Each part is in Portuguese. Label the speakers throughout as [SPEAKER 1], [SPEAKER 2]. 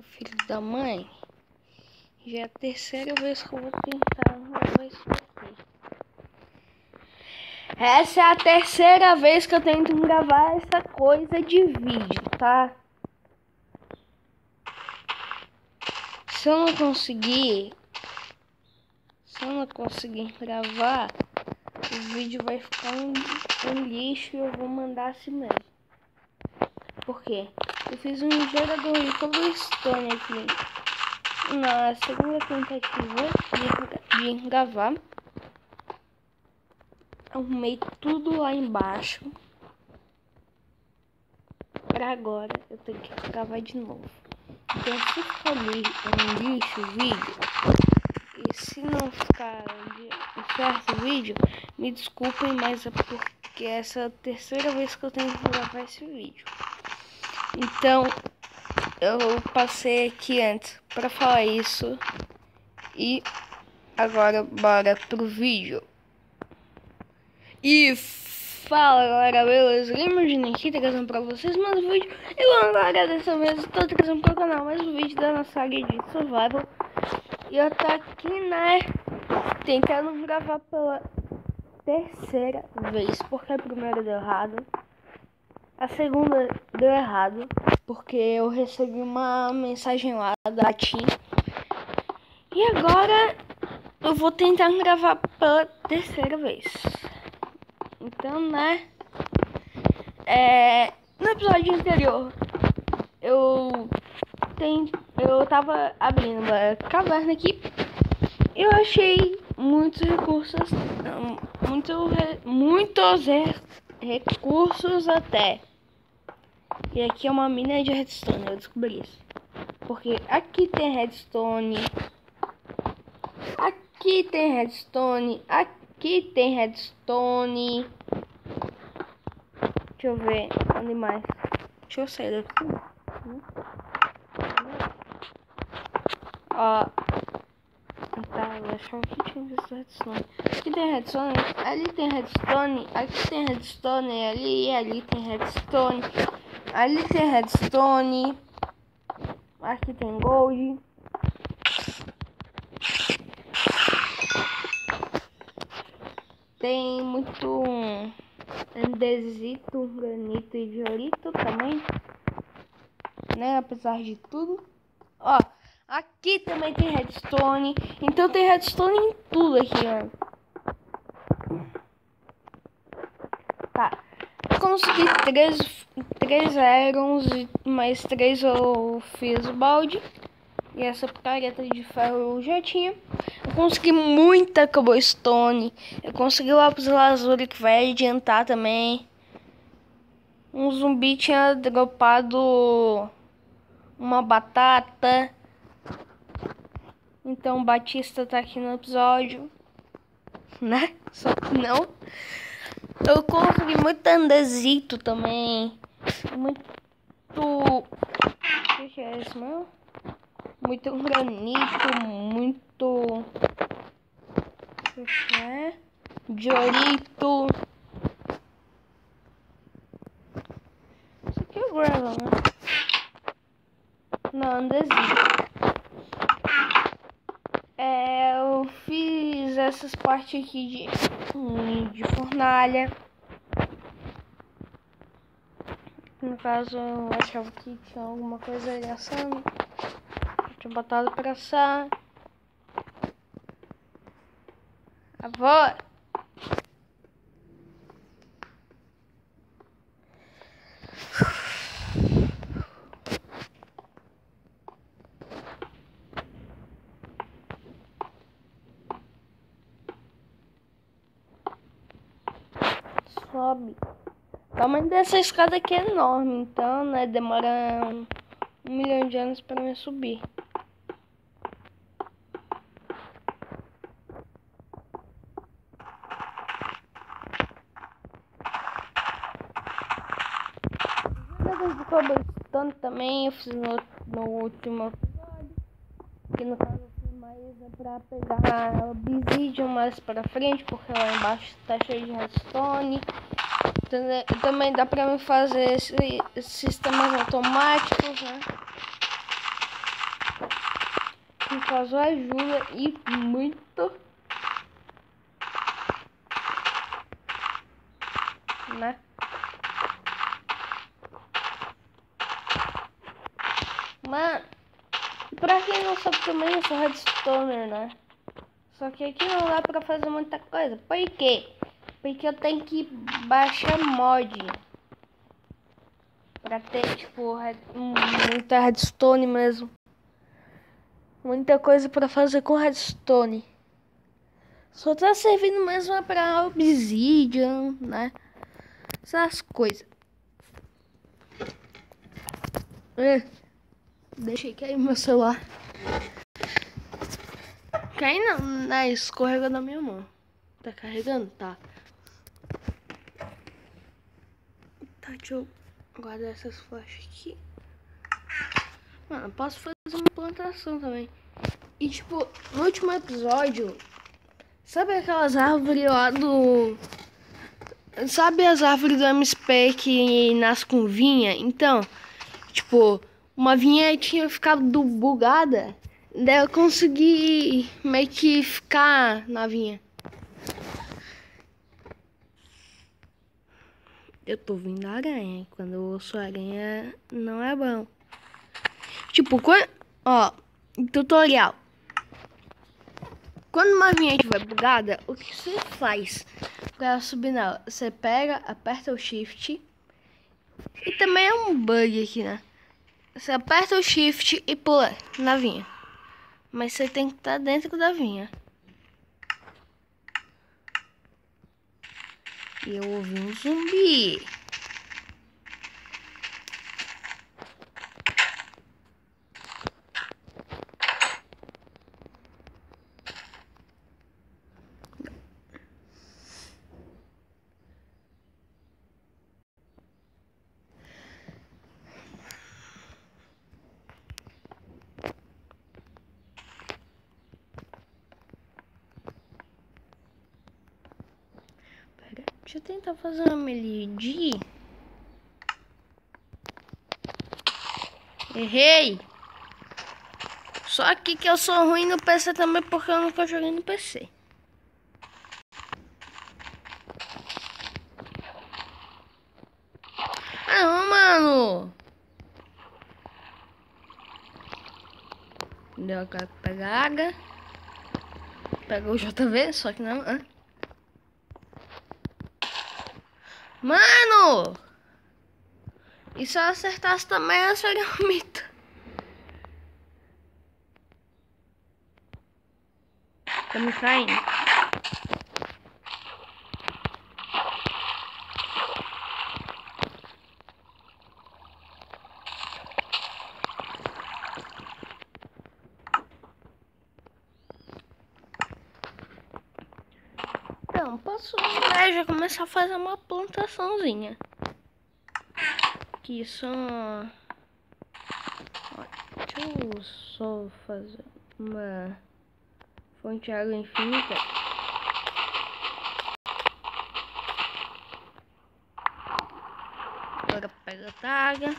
[SPEAKER 1] Filho da mãe, já é a terceira vez que eu vou tentar gravar isso aqui. Essa é a terceira vez que eu tento gravar essa coisa de vídeo, tá? Se eu não conseguir gravar, o vídeo vai ficar um lixo e eu vou mandar assim mesmo. Por quê? Eu fiz um gerador de cobblestone aqui na segunda tentativa de gravar. Arrumei tudo lá embaixo. Pra agora eu tenho que gravar de novo. Então se ficar um lixo o vídeo, e se não ficar certo o vídeo, me desculpem, mas é porque essa é a terceira vez que eu tenho que gravar esse vídeo. Então eu passei aqui antes pra falar isso. E agora bora pro vídeo. E fala galera, beleza? Imagina aqui trazendo pra vocês mais um vídeo. E agora dessa vez eu tô trazendo pro canal mais um vídeo da nossa saga de survival. E eu tô aqui, né, tentando gravar pela terceira vez, porque a primeira deu errado. A segunda deu errado, porque eu recebi uma mensagem lá da TIM. E agora eu vou tentar gravar pela terceira vez. Então, né, no episódio anterior eu tava abrindo uma caverna aqui e eu achei muitos recursos, muitos recursos até. E aqui é uma mina de redstone, eu descobri isso. Porque aqui tem redstone, aqui tem redstone, aqui tem redstone. Deixa eu ver, onde mais? Deixa eu sair daqui. Ó. Tá, eu achava que tinha visto redstone. Aqui tem redstone, ali tem redstone, aqui tem redstone, ali tem redstone. Ali tem redstone. Aqui tem gold. Tem muito andesito, granito e diorito também, né? Apesar de tudo. Ó, aqui também tem redstone. Então tem redstone em tudo aqui, ó. Tá. Consegui 3 irons e mais 3 eu fiz o balde. E essa picareta de ferro eu já tinha. Eu consegui muita cobblestone. Eu consegui lápis lazuli que vai adiantar também. Um zumbi tinha dropado uma batata. Então o Batista tá aqui no episódio, né? Só que não. Eu consegui muito andesito também. Muito... O que é isso, meu? Muito granito, muito... O que é? Diorito. Isso aqui é gravel, né? Não, andesito. Eu fiz essas partes aqui de fornalha. No caso, eu achava que tinha alguma coisa ali assando. Eu tinha botado pra assar. Avó! Sobe. O tamanho dessa escada aqui é enorme, então, né, demora 1 milhão de anos para me subir. Jogadas de cobblestone também eu fiz no último episódio, que no caso eu fiz mais para pegar obsidian mais para frente, porque lá embaixo está cheio de redstone. Também dá pra me fazer esses sistemas automáticos, né? no caso ajuda e muito, né? Mas pra quem não sabe também, eu sou redstoner, né? Só que aqui não dá pra fazer muita coisa. Por quê? Porque eu tenho que baixar mod pra ter, tipo, muita redstone mesmo. Muita coisa pra fazer com redstone. Só tá servindo mesmo pra obsidian, né? Essas coisas. Deixei cair meu celular. Cair não, né? Escorrega na minha mão. Tá carregando? Tá. Tá, deixa eu guardar essas flechas aqui. Mano, eu posso fazer uma plantação também. E tipo, no último episódio, sabe aquelas árvores lá do... Sabe as árvores do MSP que nasce com vinha? Então, tipo, uma vinha tinha ficado bugada. Daí eu consegui meio que ficar na vinha. Eu tô vindo a aranha. Quando eu ouço aranha, não é bom. Tipo, ó, tutorial. Quando uma vinha estiver bugada, o que você faz pra ela subir nela? Você pega, aperta o shift. E também é um bug aqui, né? Você aperta o shift e pula na vinha. Mas você tem que estar dentro da vinha. E eu ouvi um zumbi. Pera, deixa eu tentar fazer uma melee. Errei! Só aqui que eu sou ruim no PC também, porque eu nunca joguei no PC. Ah, não, mano! Deu a cara pra pegar a água. Pega o JV, só que não. Mano! E se eu acertasse também, eu seria um mito. Tá me caindo. Então, posso já começar a fazer uma plantaçãozinha. Que só... Deixa eu só fazer uma fonte de água infinita. Agora pega a taga.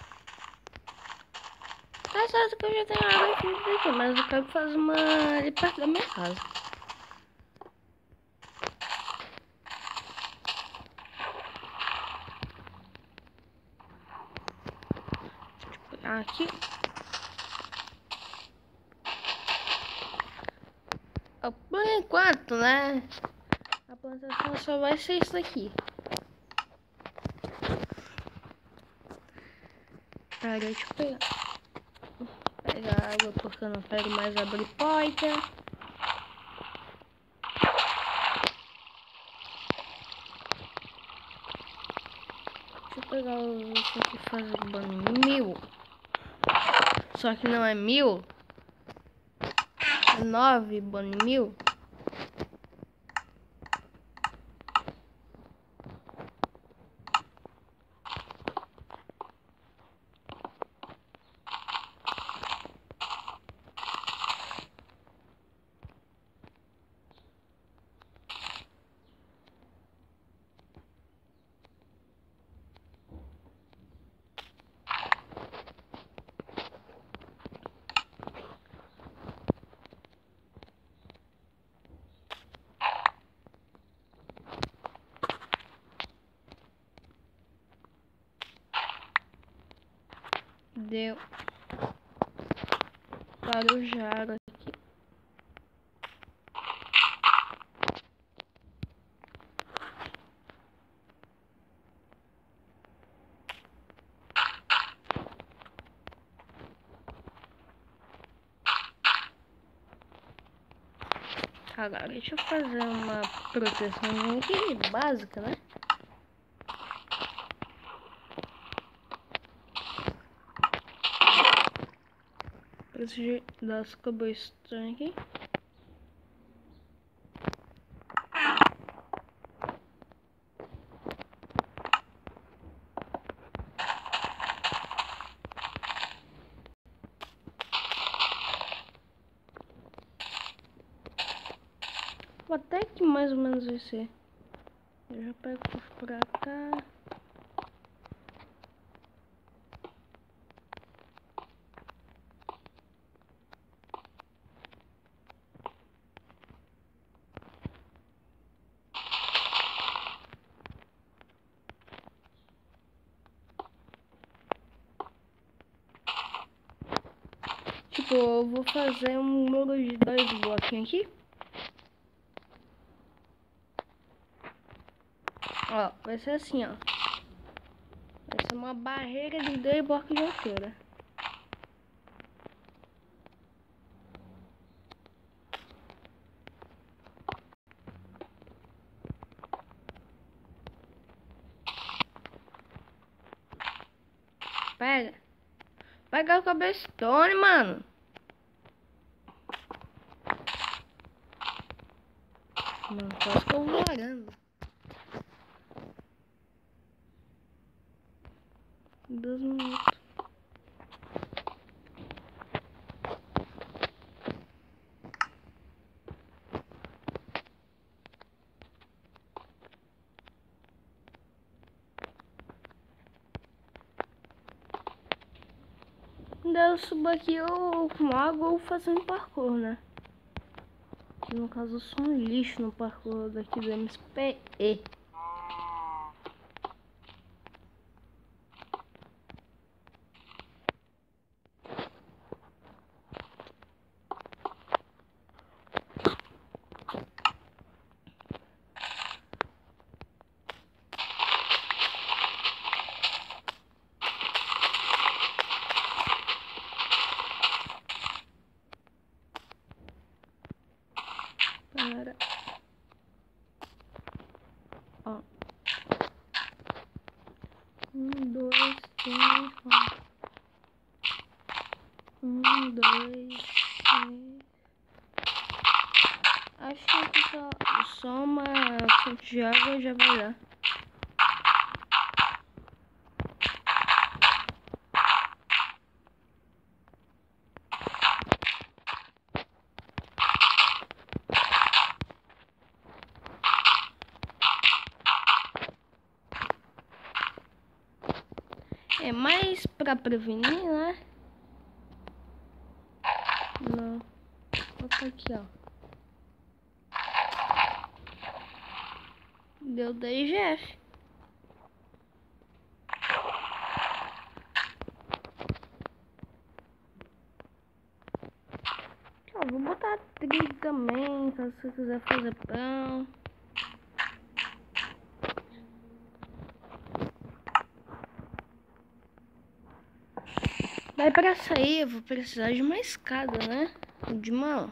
[SPEAKER 1] Tá certo que eu já tenho água infinita aqui, mas eu quero fazer uma ali perto da minha casa. Aqui. Por enquanto, né? A plantação só vai ser isso aqui. Pera, deixa eu pegar água porque eu não quero mais abrir porta. Deixa eu pegar isso aqui e fazer banho 1000. Só que não é 1000. É 9 banho 1000. Deu para o Jaro aqui. Agora deixa eu fazer uma proteção aqui básica, né? Preciso dar as cobblestone aqui. Até que mais ou menos vai ser. Eu já pego pra cá. Tipo, eu vou fazer um muro de 2 bloquinhos aqui. Ó, vai ser assim, ó. Vai ser uma barreira de 2 blocos de altura. Pega. Pega o cobblestone, mano. Mano, quase que eu vou varando. 2 minutos. Quando eu subo aqui, eu com água ou fazendo parkour, né? Que no caso eu sou um lixo no parkour daqui do MSPE. Para. Ó. 1, 2, 3, 4. 1, 2, 3. Acho que só uma fonte de água já vai dar. É mais pra prevenir, né? Não. Bota aqui, ó. Deu 10 GF. Ó, vou botar trigo também, caso você quiser fazer pão. Daí pra sair eu vou precisar de uma escada, né? De mão.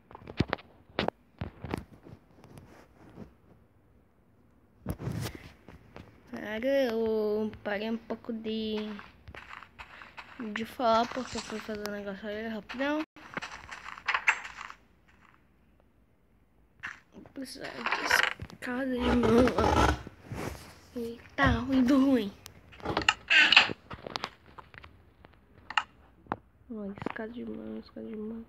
[SPEAKER 1] Cara, eu parei um pouco de falar porque eu fui fazer um negócio ali rapidão. Vou precisar de escada de mão. Eita, ruim do ruim. Ó, escada de mão, escada de mão.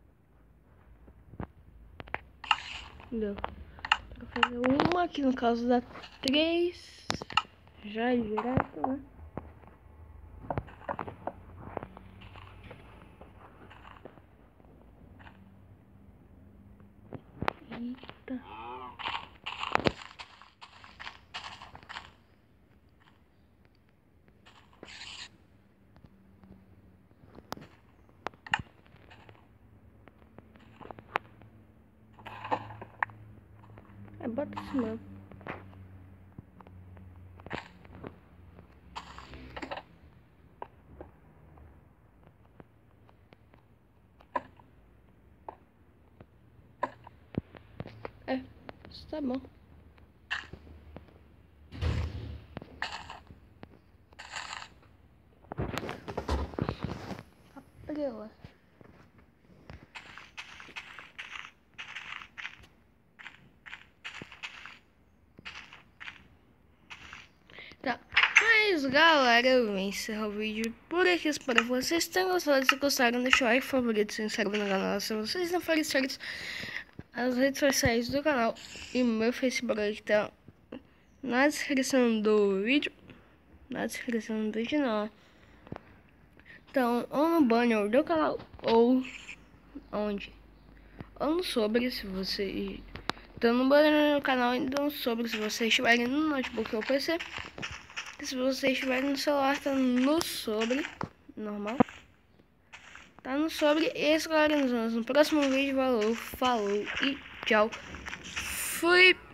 [SPEAKER 1] Deu. Vou fazer uma aqui no caso da 3. Já direto, né? Eita. bota assim mesmo. Isso tá bom. Abriu. Tá, mas galera, eu vou encerrar o vídeo por aqui. Espero que vocês tenham gostado. Se gostaram, deixa o like, favorito, se inscreve no canal se vocês não forem inscritos. As redes sociais do canal e o meu Facebook tá na descrição do vídeo. Na descrição do vídeo não. Então, ou no banner do canal, ou onde? Ou no sobre, se você... Então, no banner do canal, então sobre, se vocês estiverem no notebook ou PC. E se vocês estiverem no celular, tá no sobre, normal. Tá no sobre. E é isso, galera, nos vemos no próximo vídeo. Valeu, falou e tchau. Fui!